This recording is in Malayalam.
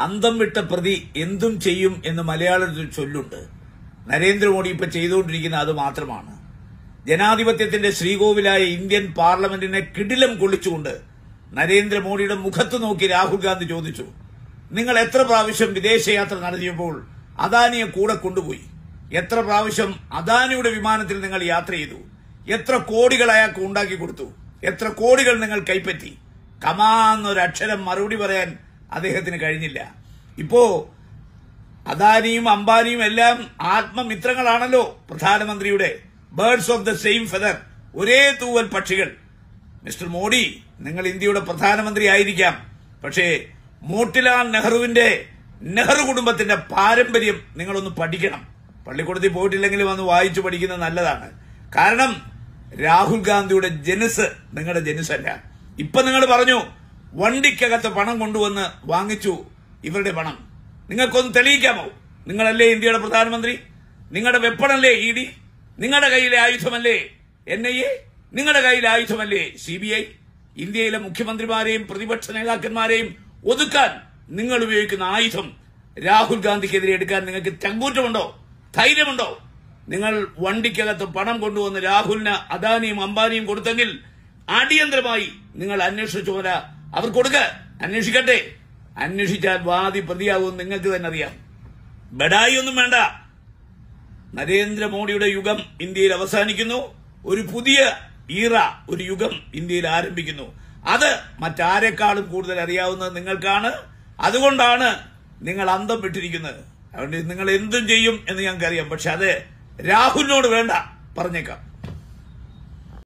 അന്തം വിട്ട പ്രതി എന്തും ചെയ്യും എന്ന് മലയാളത്തിൽ ചൊല്ലുണ്ട്. നരേന്ദ്രമോദി ഇപ്പൊ ചെയ്തുകൊണ്ടിരിക്കുന്ന അത് മാത്രമാണ്. ജനാധിപത്യത്തിന്റെ ശ്രീകോവിലായ ഇന്ത്യൻ പാർലമെന്റിനെ കിടിലം കൊള്ളിച്ചുകൊണ്ട് നരേന്ദ്രമോദിയുടെ മുഖത്ത് നോക്കി രാഹുൽ ഗാന്ധി ചോദിച്ചു, നിങ്ങൾ എത്ര പ്രാവശ്യം വിദേശയാത്ര നടത്തിയപ്പോൾ അദാനിയെ കൂടെ കൊണ്ടുപോയി? എത്ര പ്രാവശ്യം അദാനിയുടെ വിമാനത്തിൽ നിങ്ങൾ യാത്ര ചെയ്തു? എത്ര കോടികൾ അയാൾക്ക് ഉണ്ടാക്കി കൊടുത്തു? എത്ര കോടികൾ നിങ്ങൾ കൈപ്പറ്റി? കമാന്നൊരക്ഷരം മറുപടി പറയാൻ അദ്ദേഹത്തിന് കഴിഞ്ഞില്ല. ഇപ്പോ അദാനിയും അംബാനിയും എല്ലാം ആത്മമിത്രങ്ങളാണല്ലോ പ്രധാനമന്ത്രിയുടെ. Birds of the same feather, ഒരേ തൂവൽ പക്ഷികൾ. മിസ്റ്റർ മോഡി, നിങ്ങൾ ഇന്ത്യയുടെ പ്രധാനമന്ത്രി ആയിരിക്കാം, പക്ഷേ മോട്ടിലാൽ നെഹ്റുവിന്റെ നെഹ്റു കുടുംബത്തിന്റെ പാരമ്പര്യം നിങ്ങളൊന്ന് പഠിക്കണം. പള്ളിക്കൂടത്തിൽ പോയിട്ടില്ലെങ്കിലും വന്ന് വായിച്ചു പഠിക്കുന്നത് നല്ലതാണ്. കാരണം രാഹുൽ ഗാന്ധിയുടെ ജനുസ് നിങ്ങളുടെ ജനുസല്ല. ഇപ്പൊ നിങ്ങൾ പറഞ്ഞു വണ്ടിക്കകത്ത് പണം കൊണ്ടുവന്ന് വാങ്ങിച്ചു ഇവരുടെ പണം. നിങ്ങൾക്കൊന്ന് തെളിയിക്കാമോ? നിങ്ങളല്ലേ ഇന്ത്യയുടെ പ്രധാനമന്ത്രി? നിങ്ങളുടെ വെപ്പണല്ലേ ഇഡി? നിങ്ങളുടെ കയ്യിലെ ആയുധമല്ലേ NIA? നിങ്ങളുടെ കയ്യിലെ ആയുധമല്ലേ CBI? ഇന്ത്യയിലെ മുഖ്യമന്ത്രിമാരെയും പ്രതിപക്ഷ നേതാക്കന്മാരെയും ഒതുക്കാൻ നിങ്ങൾ ഉപയോഗിക്കുന്ന ആയുധം രാഹുൽ ഗാന്ധിക്കെതിരെ എടുക്കാൻ നിങ്ങൾക്ക് ചങ്കൂറ്റമുണ്ടോ? ധൈര്യമുണ്ടോ? നിങ്ങൾ വണ്ടിക്കകത്ത് പണം കൊണ്ടുവന്ന് രാഹുലിന് അദാനിയും അംബാനിയും കൊടുത്തെങ്കിൽ അടിയന്തരമായി നിങ്ങൾ അന്വേഷണ ചുമതല അവർ കൊടുക്ക. അന്വേഷിക്കട്ടെ. അന്വേഷിച്ചാൽ വാദി പ്രതിയാവും നിങ്ങൾക്ക് തന്നെ അറിയാം. ബഡായി ഒന്നും വേണ്ട. നരേന്ദ്രമോദിയുടെ യുഗം ഇന്ത്യയിൽ അവസാനിക്കുന്നു. ഒരു പുതിയ ഒരു യുഗം ഇന്ത്യയിൽ ആരംഭിക്കുന്നു. അത് മറ്റാരെക്കാളും കൂടുതൽ അറിയാവുന്നത് നിങ്ങൾക്കാണ്. അതുകൊണ്ടാണ് നിങ്ങൾ അന്തം വിട്ടിരിക്കുന്നത്. അതുകൊണ്ട് നിങ്ങൾ എന്തും ചെയ്യും എന്ന് ഞങ്ങൾക്കറിയാം. പക്ഷെ അത് രാഹുലിനോട് വേണ്ട, പറഞ്ഞേക്കാം.